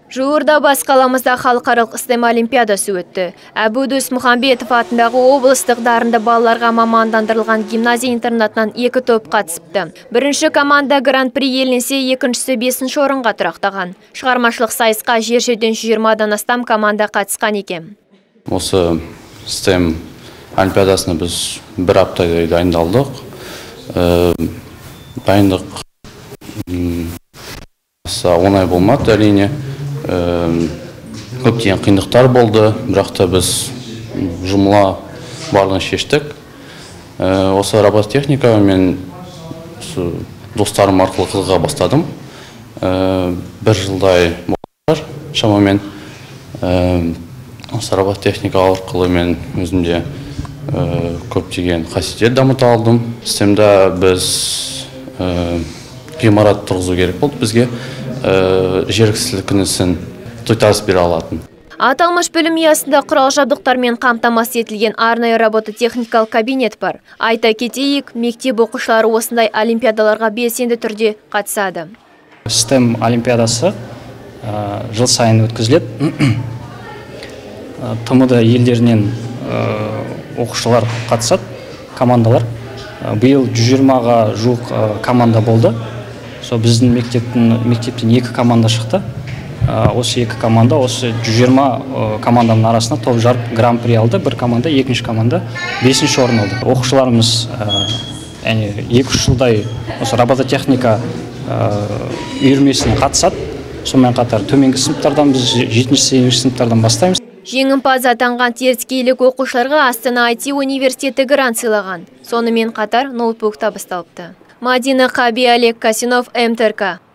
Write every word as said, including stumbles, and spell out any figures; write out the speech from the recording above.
Жуырда бас қаламызда халықаралық STEM олимпиадасы өтті. Әбудус Мұхамбетов атындағы облыстық дарынды балаларға мамандандырылған гимназия-интернатынан екі топ қатысыпты. Бірінші команда гран-при иеленсе, екіншісі бесінші орынға тұрақтаған. Шығармашылық сайысқа жер жерден жүз жиырмадан астам команда қатысқан екен. Осы STEM олимпиадасына біз бір аптадай дайындалдық. Дайындық оңай болмады, әрине. Көптеген қиындықтар болды, бірақ та біз жұмыла барлығын шештік. Осы робототехника мен достарым арқылы қызыға бастадым. Бір жылдай болар шамамен. Осы робототехника арқылы мен өзімде көптеген қасиеттер дамыта алдым. STEM-да біз ғимарат тұрғызу керек болды бізге. Жергілікті күнісін тойтарыс бере алатын. Аталмыш білім ұясында құрал жабдықтармен қамтамасыз етілген арнайы робототехникалық кабинет бар. Айта кетейік, мектеп оқушылары осындай олимпиадаларға белсенді түрде қатысады. STEM олимпиадасы жыл сайын өткізіледі. тмд елдерінен оқушылар қатысады, командалар. Биыл жүз жиырмаға жуық команда болды. Сол біздің мектептен екі команда шықты. Осы екі команда, осы жүз жиырма команданың арасында топ жарып гран-при алды. Бір команда, екінші команда бесінші орын алды. Оқушыларымыз екі үш жылдай осы робототехника үйірмесіне қатысады. Сонымен қатар төменгі сыныптардан біз жетінші сегізінші сыныптардан бастаймыз. Жеңімпаз атанған теріскейлік оқушыларға Астана ай ти университеті грант сыйлаған. Сонымен қатар ноутбук табысталыпты. Мадина Қаби, Олег Касинов, МТРК.